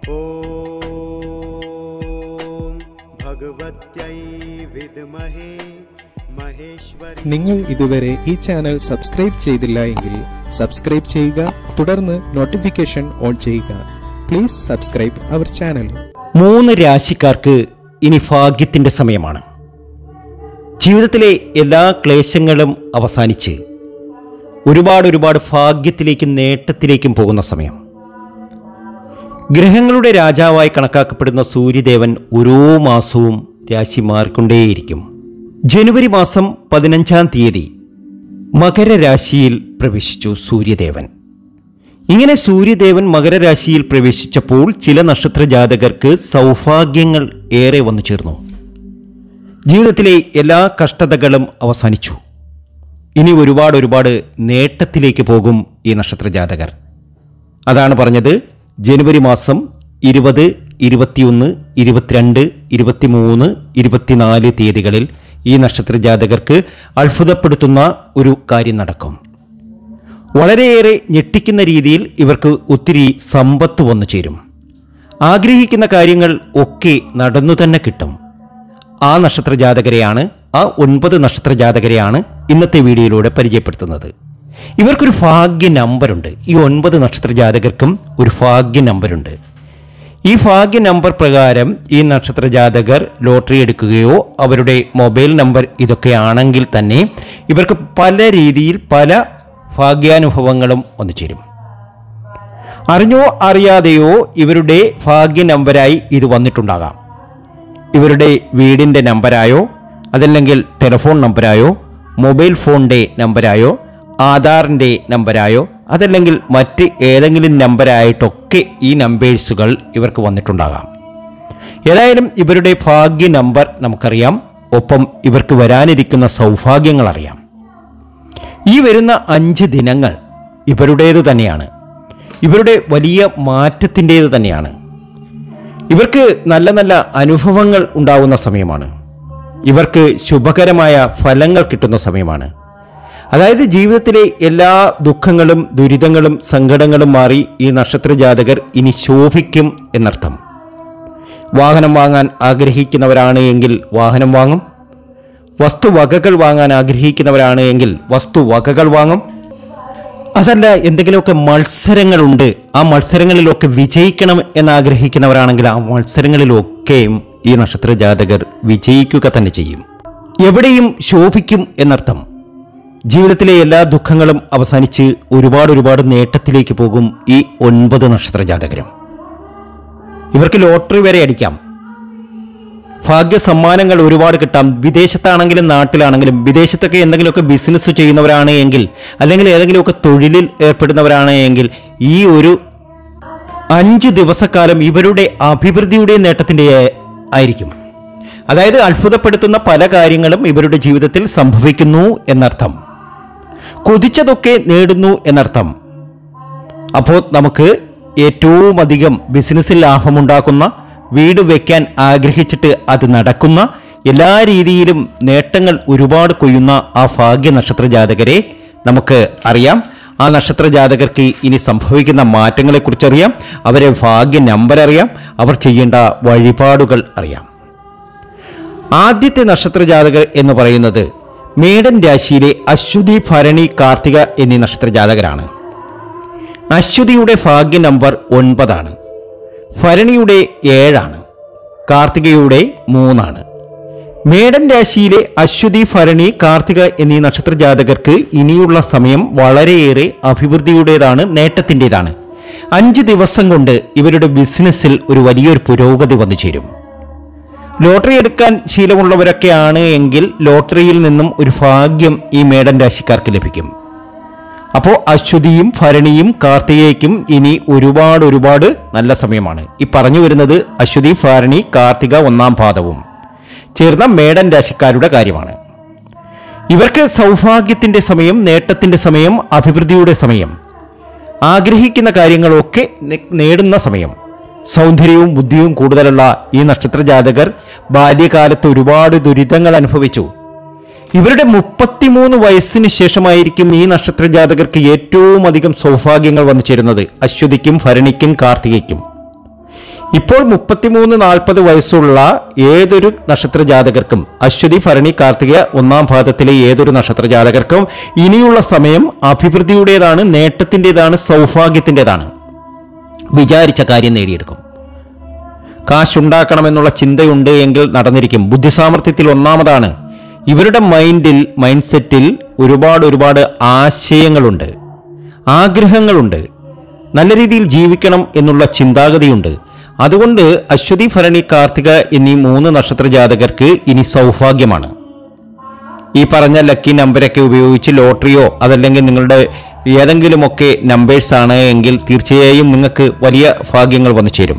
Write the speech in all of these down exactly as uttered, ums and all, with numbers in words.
നിങ്ങൾ ഇതുവരെ ഈ ചാനൽ സബ്സ്ക്രൈബ് ചെയ്തില്ല എങ്കിൽ സബ്സ്ക്രൈബ് ചെയ്യുക, തുടർന്ന് നോട്ടിഫിക്കേഷൻ ഓൺ ചെയ്യുക. Please subscribe our channel. മൂന്ന് രാശിക്കാർക്ക് ഇനി ഭാഗ്യത്തിന്റെ സമയമാണ്. ജീവിതത്തിലെ എല്ലാ ക്ലേശങ്ങളും അവസാനിച്ച് ഒരുപാട് ഒരുപാട് ഭാഗ്യത്തിലേക്കും നേട്ടത്തിലേക്കും പോകുന്ന സമയം. ഗ്രഹങ്ങളുടെ രാജാവായി കണക്കാക്കപ്പെടുന്ന സൂര്യദേവൻ ഓരോ മാസവും രാശി മാറിക്കൊണ്ടേയിരിക്കും. ജനുവരി മാസം പതിനഞ്ചാം തീയതി മകരരാശിയിൽ പ്രവേശിച്ചു സൂര്യദേവൻ. ഇങ്ങനെ സൂര്യദേവൻ മകരരാശിയിൽ പ്രവേശിച്ചപ്പോൾ ചില നക്ഷത്ര ജാതകർക്ക് സൗഭാഗ്യങ്ങൾ ഏറെ വന്നു ചേർന്നു. ജീവിതത്തിലെ എല്ലാ കഷ്ടതകളും അവസാനിച്ചു. ഇനി ഒരുപാട് ഒരുപാട് നേട്ടത്തിലേക്ക് പോകും ഈ നക്ഷത്ര ജാതകർ. അതാണ് പറഞ്ഞത്, ജനുവരി മാസം ഇരുപത്, ഇരുപത്തിയൊന്ന്, ഇരുപത്തിരണ്ട്, ഇരുപത്തിമൂന്ന്, ഇരുപത്തിനാല് തീയതികളിൽ ഈ നക്ഷത്ര ജാതകർക്ക് അത്ഭുതപ്പെടുത്തുന്ന ഒരു കാര്യം നടക്കും. വളരെയേറെ ഞെട്ടിക്കുന്ന രീതിയിൽ ഇവർക്ക് ഒത്തിരി സമ്പത്ത് വന്നു ചേരും. ആഗ്രഹിക്കുന്ന കാര്യങ്ങൾ ഒക്കെ നടന്നു തന്നെ കിട്ടും. ആ നക്ഷത്ര ജാതകരെയാണ്, ആ ഒൻപത് നക്ഷത്ര ജാതകരെയാണ് ഇന്നത്തെ വീഡിയോയിലൂടെ പരിചയപ്പെടുത്തുന്നത്. ഇവർക്കൊരു ഭാഗ്യ നമ്പറുണ്ട്. ഈ ഒൻപത് നക്ഷത്ര ജാതകർക്കും ഒരു ഭാഗ്യ നമ്പറുണ്ട്. ഈ ഭാഗ്യ നമ്പർ പ്രകാരം ഈ നക്ഷത്ര ജാതകർ ലോട്ടറി എടുക്കുകയോ അവരുടെ മൊബൈൽ നമ്പർ ഇതൊക്കെയാണെങ്കിൽ തന്നെ ഇവർക്ക് പല രീതിയിൽ പല ഭാഗ്യാനുഭവങ്ങളും വന്നു ചേരും. അറിഞ്ഞോ അറിയാതെയോ ഇവരുടെ ഭാഗ്യ നമ്പരായി ഇത് വന്നിട്ടുണ്ടാകാം. ഇവരുടെ വീടിൻ്റെ നമ്പരായോ അതല്ലെങ്കിൽ ടെലിഫോൺ നമ്പരായോ മൊബൈൽ ഫോണിൻ്റെ നമ്പരായോ ആധാറിൻ്റെ നമ്പരായോ അതല്ലെങ്കിൽ മറ്റ് ഏതെങ്കിലും നമ്പരായിട്ടൊക്കെ ഈ നമ്പേഴ്സുകൾ ഇവർക്ക് വന്നിട്ടുണ്ടാകാം. ഏതായാലും ഇവരുടെ ഭാഗ്യ നമ്പർ നമുക്കറിയാം. ഒപ്പം ഇവർക്ക് വരാനിരിക്കുന്ന സൗഭാഗ്യങ്ങൾ അറിയാം. ഈ വരുന്ന അഞ്ച് ദിനങ്ങൾ ഇവരുടേത് തന്നെയാണ്. ഇവരുടെ വലിയ മാറ്റത്തിൻ്റേത് തന്നെയാണ്. ഇവർക്ക് നല്ല നല്ല അനുഭവങ്ങൾ ഉണ്ടാവുന്ന സമയമാണ്. ഇവർക്ക് ശുഭകരമായ ഫലങ്ങൾ കിട്ടുന്ന സമയമാണ്. അതായത് ജീവിതത്തിലെ എല്ലാ ദുഃഖങ്ങളും ദുരിതങ്ങളും സങ്കടങ്ങളും മാറി ഈ നക്ഷത്ര ജാതകർ ഇനി ശോഭിക്കും എന്നർത്ഥം. വാഹനം വാങ്ങാൻ ആഗ്രഹിക്കുന്നവരാണ് എങ്കിൽ വാഹനം വാങ്ങും. വസ്തുവകകൾ വാങ്ങാൻ ആഗ്രഹിക്കുന്നവരാണ് എങ്കിൽ വസ്തുവകകൾ വാങ്ങും. അതല്ല, എന്തെങ്കിലുമൊക്കെ മത്സരങ്ങളുണ്ട്, ആ മത്സരങ്ങളിലൊക്കെ വിജയിക്കണം എന്നാഗ്രഹിക്കുന്നവരാണെങ്കിൽ ആ മത്സരങ്ങളിലൊക്കെയും ഈ നക്ഷത്ര ജാതകർ വിജയിക്കുക തന്നെ ചെയ്യും. എവിടെയും ശോഭിക്കും എന്നർത്ഥം. ജീവിതത്തിലെ എല്ലാ ദുഃഖങ്ങളും അവസാനിച്ച് ഒരുപാട് ഒരുപാട് നേട്ടത്തിലേക്ക് പോകും ഈ ഒൻപത് നക്ഷത്ര ജാതകരും. ഇവർക്ക് ലോട്ടറി വരെ അടിക്കാം. ഭാഗ്യ സമ്മാനങ്ങൾ ഒരുപാട് കിട്ടാം. വിദേശത്താണെങ്കിലും നാട്ടിലാണെങ്കിലും. വിദേശത്തൊക്കെ എന്തെങ്കിലുമൊക്കെ ബിസിനസ് ചെയ്യുന്നവരാണ് എങ്കിൽ അല്ലെങ്കിൽ ഏതെങ്കിലുമൊക്കെ തൊഴിലിൽ ഏർപ്പെടുന്നവരാണ് എങ്കിൽ ഈ ഒരു അഞ്ച് ദിവസക്കാലം ഇവരുടെ അഭിവൃദ്ധിയുടെ നേട്ടത്തിൻ്റെ ആയിരിക്കും. അതായത് അത്ഭുതപ്പെടുത്തുന്ന പല കാര്യങ്ങളും ഇവരുടെ ജീവിതത്തിൽ സംഭവിക്കുന്നു എന്നർത്ഥം. കൊതിച്ചതൊക്കെ നേടുന്നു എന്നർത്ഥം. അപ്പോൾ നമുക്ക് ഏറ്റവും അധികം ബിസിനസ്സിൽ ലാഭമുണ്ടാക്കുന്ന, വീട് വയ്ക്കാൻ ആഗ്രഹിച്ചിട്ട് അത് നടക്കുന്ന, എല്ലാ രീതിയിലും നേട്ടങ്ങൾ ഒരുപാട് കൊയ്യുന്ന ആ ഭാഗ്യ നക്ഷത്ര ജാതകരെ നമുക്ക് അറിയാം. ആ നക്ഷത്ര ജാതകർക്ക് ഇനി സംഭവിക്കുന്ന മാറ്റങ്ങളെക്കുറിച്ചറിയാം. അവരെ ഭാഗ്യ നമ്പർ അറിയാം. അവർ ചെയ്യേണ്ട വഴിപാടുകൾ അറിയാം. ആദ്യത്തെ നക്ഷത്ര ജാതകർ എന്ന് പറയുന്നത് മേടൻ രാശിയിലെ അശ്വതി, ഭരണി, കാർത്തിക എന്നീ നക്ഷത്ര ജാതകരാണ്. അശ്വതിയുടെ ഭാഗ്യ നമ്പർ ഒൻപതാണ്. ഭരണിയുടെ ഏഴാണ്. കാർത്തികയുടെ മൂന്നാണ്. മേടൻ രാശിയിലെ അശ്വതി, ഭരണി, കാർത്തിക എന്നീ നക്ഷത്ര ജാതകർക്ക് ഇനിയുള്ള സമയം വളരെയേറെ അഭിവൃദ്ധിയുടേതാണ്, നേട്ടത്തിൻ്റെതാണ്. അഞ്ച് ദിവസം കൊണ്ട് ഇവരുടെ ബിസിനസ്സിൽ ഒരു വലിയൊരു പുരോഗതി വന്നു ചേരും. ലോട്ടറി എടുക്കാൻ ശീലമുള്ളവരൊക്കെയാണ് എങ്കിൽ ലോട്ടറിയിൽ നിന്നും ഒരു ഭാഗ്യം ഈ മേടൻ രാശിക്കാർക്ക് ലഭിക്കും. അപ്പോൾ അശ്വതിയും ഭരണിയും കാർത്തികയ്ക്കും ഇനി ഒരുപാട് ഒരുപാട് നല്ല സമയമാണ്. ഈ പറഞ്ഞു വരുന്നത് അശ്വതി, ഭരണി, കാർത്തിക ഒന്നാം പാദവും ചേർന്ന മേടൻ രാശിക്കാരുടെ കാര്യമാണ്. ഇവർക്ക് സൗഭാഗ്യത്തിൻ്റെ സമയം, നേട്ടത്തിൻ്റെ സമയം, അഭിവൃദ്ധിയുടെ സമയം, ആഗ്രഹിക്കുന്ന കാര്യങ്ങളൊക്കെ നേടുന്ന സമയം. സൗന്ദര്യവും ബുദ്ധിയും കൂടുതലുള്ള ഈ നക്ഷത്ര ജാതകർ ബാല്യകാലത്ത് ഒരുപാട് ദുരിതങ്ങൾ അനുഭവിച്ചു. ഇവരുടെ മുപ്പത്തിമൂന്ന് വയസ്സിന് ശേഷമായിരിക്കും ഈ നക്ഷത്ര ജാതകർക്ക് ഏറ്റവും അധികം സൗഭാഗ്യങ്ങൾ വന്നു ചേരുന്നത്. അശ്വതിക്കും ഭരണിക്കും കാർത്തികയ്ക്കും ഇപ്പോൾ മുപ്പത്തിമൂന്ന് നാൽപ്പത് വയസ്സുള്ള ഏതൊരു നക്ഷത്ര ജാതകർക്കും, അശ്വതി ഭരണി കാർത്തിക ഒന്നാം പാദത്തിലെ ഏതൊരു നക്ഷത്ര ജാതകർക്കും ഇനിയുള്ള സമയം അഭിവൃദ്ധിയുടേതാണ്, നേട്ടത്തിൻ്റെതാണ്, സൗഭാഗ്യത്തിൻ്റെതാണ്. വിചാരിച്ച കാര്യം നേടിയെടുക്കും. കാശുണ്ടാക്കണമെന്നുള്ള ചിന്തയുണ്ട് എങ്കിൽ നടന്നിരിക്കും. ബുദ്ധിസാമർഥ്യത്തിൽ ഒന്നാമതാണ്. ഇവരുടെ മൈൻഡിൽ മൈൻഡ് സെറ്റിൽ ഒരുപാട് ഒരുപാട് ആശയങ്ങളുണ്ട്, ആഗ്രഹങ്ങളുണ്ട്, നല്ല രീതിയിൽ ജീവിക്കണം എന്നുള്ള ചിന്താഗതിയുണ്ട്. അതുകൊണ്ട് അശ്വതി ഭരണി കാർത്തിക എന്നീ മൂന്ന് നക്ഷത്ര ജാതകർക്ക് ഇനി സൗഭാഗ്യമാണ്. ഈ പറഞ്ഞ ലക്കി നമ്പരൊക്കെ ഉപയോഗിച്ച് ലോട്ടറിയോ അതല്ലെങ്കിൽ നിങ്ങളുടെ ഏതെങ്കിലുമൊക്കെ നമ്പേഴ്സാണ് എങ്കിൽ തീർച്ചയായും നിങ്ങൾക്ക് വലിയ ഭാഗ്യങ്ങൾ വന്നു ചേരും,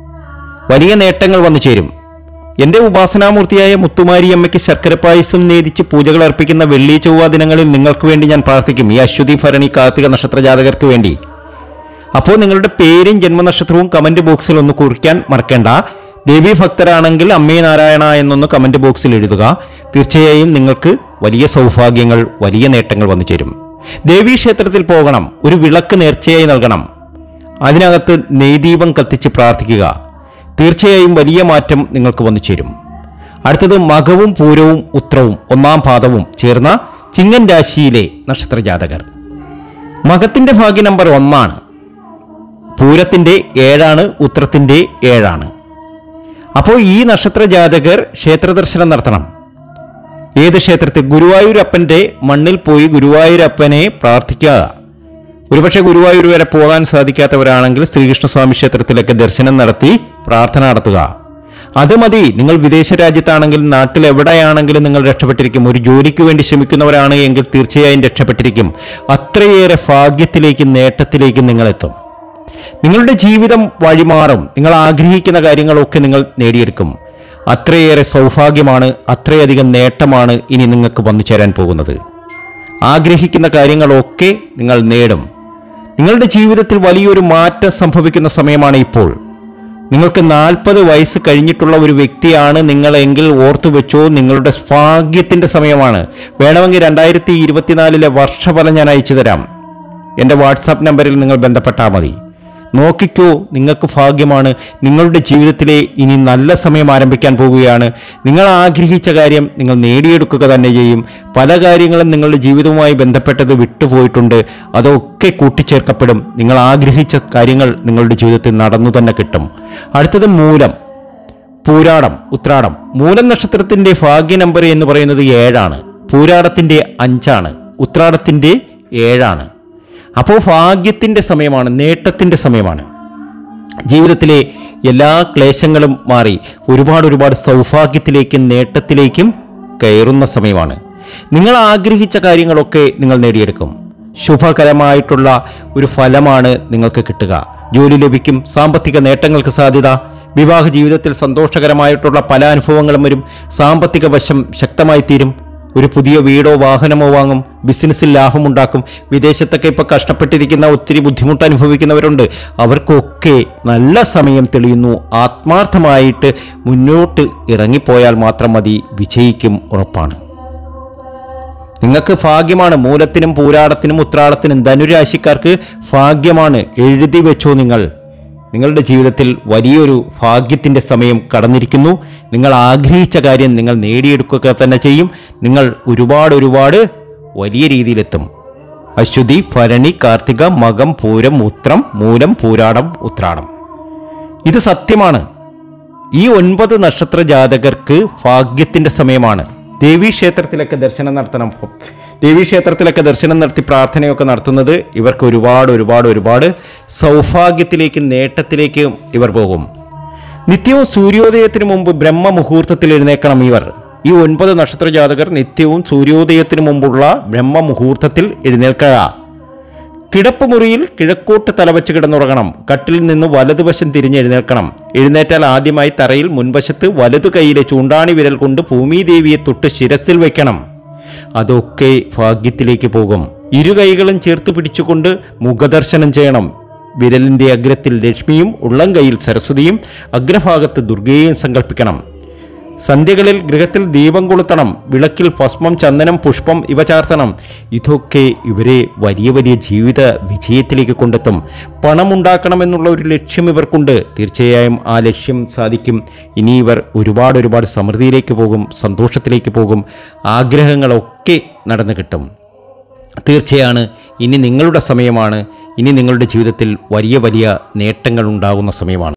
വലിയ നേട്ടങ്ങൾ വന്നു ചേരും. എൻ്റെ ഉപാസനാമൂർത്തിയായ മുത്തുമാരിയമ്മയ്ക്ക് ശർക്കര പായസം നേദിച്ച് പൂജകൾ അർപ്പിക്കുന്ന വെള്ളി ചൊവ്വ ദിനങ്ങളിൽ നിങ്ങൾക്ക് വേണ്ടി ഞാൻ പ്രാർത്ഥിക്കും, ഈ അശ്വതി ഭരണി കാർത്തിക നക്ഷത്ര ജാതകർക്ക് വേണ്ടി. അപ്പോൾ നിങ്ങളുടെ പേരും ജന്മനക്ഷത്രവും കമന്റ് ബോക്സിൽ ഒന്ന് കുറിക്കാൻ മറക്കേണ്ട. ദേവീ ഭക്തരാണെങ്കിൽ അമ്മേ നാരായണ എന്നൊന്ന് കമന്റ് ബോക്സിൽ എഴുതുക. തീർച്ചയായും നിങ്ങൾക്ക് വലിയ സൗഭാഗ്യങ്ങൾ, വലിയ നേട്ടങ്ങൾ വന്നു ചേരും. ദേവീ ക്ഷേത്രത്തിൽ പോകണം, ഒരു വിളക്ക് നേർച്ചയായി നൽകണം, അതിനകത്ത് നെയ്ദീപം കത്തിച്ച് പ്രാർത്ഥിക്കുക. തീർച്ചയായും വലിയ മാറ്റം നിങ്ങൾക്ക് വന്നു ചേരും. അടുത്തത് മകവും പൂരവും ഉത്രവും ഒന്നാം പാദവും ചേർന്ന ചിങ്ങൻ രാശിയിലെ നക്ഷത്ര ജാതകർ. മകത്തിന്റെ ഭാഗ്യ നമ്പർ ഒന്നാണ്, പൂരത്തിന്റെ ഏഴാണ്, ഉത്രത്തിന്റെ ഏഴാണ്. അപ്പോൾ ഈ നക്ഷത്ര ജാതകർ ക്ഷേത്ര ദർശനം നടത്തണം. ഏത് ക്ഷേത്രത്തിൽ? ഗുരുവായൂരപ്പന്റെ മണ്ണിൽ പോയി ഗുരുവായൂരപ്പനെ പ്രാർത്ഥിക്കുക. ഒരുപക്ഷെ ഗുരുവായൂർ വരെ പോകാൻ സാധിക്കാത്തവരാണെങ്കിൽ ശ്രീകൃഷ്ണസ്വാമി ക്ഷേത്രത്തിലൊക്കെ ദർശനം നടത്തി പ്രാർത്ഥന നടത്തുക. അത് മതി. നിങ്ങൾ വിദേശ രാജ്യത്താണെങ്കിൽ, നാട്ടിൽ എവിടെയാണെങ്കിലും നിങ്ങൾ രക്ഷപ്പെട്ടിരിക്കും. ഒരു ജോലിക്ക് വേണ്ടി ശ്രമിക്കുന്നവരാണ് എങ്കിൽ തീർച്ചയായും രക്ഷപ്പെട്ടിരിക്കും. അത്രയേറെ ഭാഗ്യത്തിലേക്കും നേട്ടത്തിലേക്കും നിങ്ങളെത്തും. നിങ്ങളുടെ ജീവിതം വഴിമാറും. നിങ്ങൾ ആഗ്രഹിക്കുന്ന കാര്യങ്ങളൊക്കെ നിങ്ങൾ നേടിയെടുക്കും. അത്രയേറെ സൗഭാഗ്യമാണ്, അത്രയധികം നേട്ടമാണ് ഇനി നിങ്ങൾക്ക് വന്നു ചേരാൻ പോകുന്നത്. ആഗ്രഹിക്കുന്ന കാര്യങ്ങളൊക്കെ നിങ്ങൾ നേടും. നിങ്ങളുടെ ജീവിതത്തിൽ വലിയൊരു മാറ്റം സംഭവിക്കുന്ന സമയമാണ് ഇപ്പോൾ. നിങ്ങൾക്ക് നാൽപ്പത് വയസ്സ് കഴിഞ്ഞിട്ടുള്ള ഒരു വ്യക്തിയാണ് നിങ്ങളെങ്കിൽ ഓർത്തു വെച്ചോ, നിങ്ങളുടെ ഭാഗ്യത്തിന്റെ സമയമാണ്. വേണമെങ്കിൽ രണ്ടായിരത്തി ഇരുപത്തിനാലിലെ വർഷഫലം ഞാൻ അയച്ചു തരാം. എൻ്റെ വാട്സാപ്പ് നമ്പറിൽ നിങ്ങൾ ബന്ധപ്പെട്ടാൽ മതി. നോക്കിക്കോ, നിങ്ങൾക്ക് ഭാഗ്യമാണ്. നിങ്ങളുടെ ജീവിതത്തിലെ ഇനി നല്ല സമയം ആരംഭിക്കാൻ പോവുകയാണ്. നിങ്ങൾ ആഗ്രഹിച്ച കാര്യം നിങ്ങൾ നേടിയെടുക്കുക തന്നെ ചെയ്യും. പല കാര്യങ്ങളും നിങ്ങളുടെ ജീവിതവുമായി ബന്ധപ്പെട്ടത് വിട്ടുപോയിട്ടുണ്ട്, അതൊക്കെ കൂട്ടിച്ചേർക്കപ്പെടും. നിങ്ങൾ ആഗ്രഹിച്ച കാര്യങ്ങൾ നിങ്ങളുടെ ജീവിതത്തിൽ നടന്നു തന്നെ കിട്ടും. അടുത്തത് മൂലം, പൂരാടം, ഉത്രാടം. മൂലം നക്ഷത്രത്തിന്റെ ഭാഗ്യ നമ്പർ എന്ന് പറയുന്നത് ഏഴാണ്, പൂരാടത്തിന്റെ അഞ്ചാണ്, ഉത്രാടത്തിന്റെ ഏഴാണ്. അപ്പോൾ ഭാഗ്യത്തിൻ്റെ സമയമാണ്, നേട്ടത്തിൻ്റെ സമയമാണ്. ജീവിതത്തിലെ എല്ലാ ക്ലേശങ്ങളും മാറി ഒരുപാട് ഒരുപാട് സൗഭാഗ്യത്തിലേക്കും നേട്ടത്തിലേക്കും കയറുന്ന സമയമാണ്. നിങ്ങൾ ആഗ്രഹിച്ച കാര്യങ്ങളൊക്കെ നിങ്ങൾ നേടിയെടുക്കും. ശുഭകരമായിട്ടുള്ള ഒരു ഫലമാണ് നിങ്ങൾക്ക് കിട്ടുക. ജോലി ലഭിക്കും, സാമ്പത്തിക നേട്ടങ്ങൾക്ക് സാധ്യത, വിവാഹ ജീവിതത്തിൽ സന്തോഷകരമായിട്ടുള്ള പല അനുഭവങ്ങളും വരും, സാമ്പത്തിക വശം ശക്തമായി തീരും. ഒരു പുതിയ വീടോ വാഹനമോ വാങ്ങും, ബിസിനസ്സിൽ ലാഭമുണ്ടാക്കും. വിദേശത്തൊക്കെ ഇപ്പോൾ കഷ്ടപ്പെട്ടിരിക്കുന്ന ഒത്തിരി ബുദ്ധിമുട്ട് അനുഭവിക്കുന്നവരുണ്ട്. അവർക്കൊക്കെ നല്ല സമയം തെളിയുന്നു. ആത്മാർത്ഥമായിട്ട് മുന്നോട്ട് ഇറങ്ങിപ്പോയാൽ മാത്രം മതി, വിജയിക്കും, ഉറപ്പാണ്. നിങ്ങൾക്ക് ഭാഗ്യമാണ്. മൂലത്തിനും പൂരാടത്തിനും ഉത്രാടത്തിനും ധനുരാശിക്കാർക്ക് ഭാഗ്യമാണ്. എഴുതി വെച്ചോ. നിങ്ങൾ നിങ്ങളുടെ ജീവിതത്തിൽ വലിയൊരു ഭാഗ്യത്തിൻ്റെ സമയം കടന്നിരിക്കുന്നു. നിങ്ങൾ ആഗ്രഹിച്ച കാര്യം നിങ്ങൾ നേടിയെടുക്കുക തന്നെ ചെയ്യും. നിങ്ങൾ ഒരുപാട് ഒരുപാട് വലിയ രീതിയിലെത്തും. അശ്വതി ഭരണി കാർത്തിക മകം പൂരം ഉത്രം മൂലം പൂരാടം ഉത്രാടം, ഇത് സത്യമാണ്. ഈ ഒൻപത് നക്ഷത്ര ജാതകർക്ക് ഭാഗ്യത്തിൻ്റെ സമയമാണ്. ദേവീക്ഷേത്രത്തിലൊക്കെ ദർശനം നടത്തണം. ദേവീക്ഷേത്രത്തിലൊക്കെ ദർശനം നടത്തി പ്രാർത്ഥനയൊക്കെ നടത്തുന്നത് ഇവർക്ക് ഒരുപാട് ഒരുപാട് ഒരുപാട് സൗഭാഗ്യത്തിലേക്കും നേട്ടത്തിലേക്കും ഇവർ പോകും. നിത്യവും സൂര്യോദയത്തിന് മുമ്പ് ബ്രഹ്മമുഹൂർത്തത്തിൽ എഴുന്നേക്കണം ഇവർ. ഈ ഒൻപത് നക്ഷത്ര ജാതകർ നിത്യവും സൂര്യോദയത്തിന് മുമ്പുള്ള ബ്രഹ്മമുഹൂർത്തത്തിൽ എഴുന്നേൽക്കുക. കിടപ്പ് മുറിയിൽ കിഴക്കോട്ട് തലവച്ച് കിടന്നുറങ്ങണം. കട്ടിൽ നിന്ന് വലതുവശം തിരിഞ്ഞെഴുന്നേൽക്കണം. എഴുന്നേറ്റാൽ ആദ്യമായി തറയിൽ മുൻവശത്ത് വലതു കൈയിലെ ചൂണ്ടാണി വിരൽ കൊണ്ട് ഭൂമിദേവിയെ തൊട്ട് ശിരസിൽ വയ്ക്കണം. അതൊക്കെ ഭാഗ്യത്തിലേക്ക് പോകും. ഇരു കൈകളും ചേർത്ത് പിടിച്ചുകൊണ്ട് മുഖദർശനം ചെയ്യണം. വിരലിൻ്റെ അഗ്രത്തിൽ ലക്ഷ്മിയും ഉള്ളം കൈയിൽ സരസ്വതിയും അഗ്രഭാഗത്ത് ദുർഗയെയും സങ്കല്പിക്കണം. സന്ധ്യകളിൽ ഗൃഹത്തിൽ ദീപം കൊളുത്തണം, വിളക്കിൽ ഭസ്മം, ചന്ദനം, പുഷ്പം ഇവ ചാർത്തണം. ഇതൊക്കെ ഇവരെ വലിയ വലിയ ജീവിത വിജയത്തിലേക്ക് കൊണ്ടെത്തും. പണമുണ്ടാക്കണമെന്നുള്ള ഒരു ലക്ഷ്യം ഇവർക്കുണ്ട്. തീർച്ചയായും ആ ലക്ഷ്യം സാധിക്കും. ഇനി ഇവർ ഒരുപാട് ഒരുപാട് സമൃദ്ധിയിലേക്ക് പോകും, സന്തോഷത്തിലേക്ക് പോകും. ആഗ്രഹങ്ങളൊക്കെ നടന്നു കിട്ടും. തീർച്ചയാണ് ഇനി നിങ്ങളുടെ സമയമാണ്. ഇനി നിങ്ങളുടെ ജീവിതത്തിൽ വലിയ വലിയ നേട്ടങ്ങൾ ഉണ്ടാകുന്ന സമയമാണ്.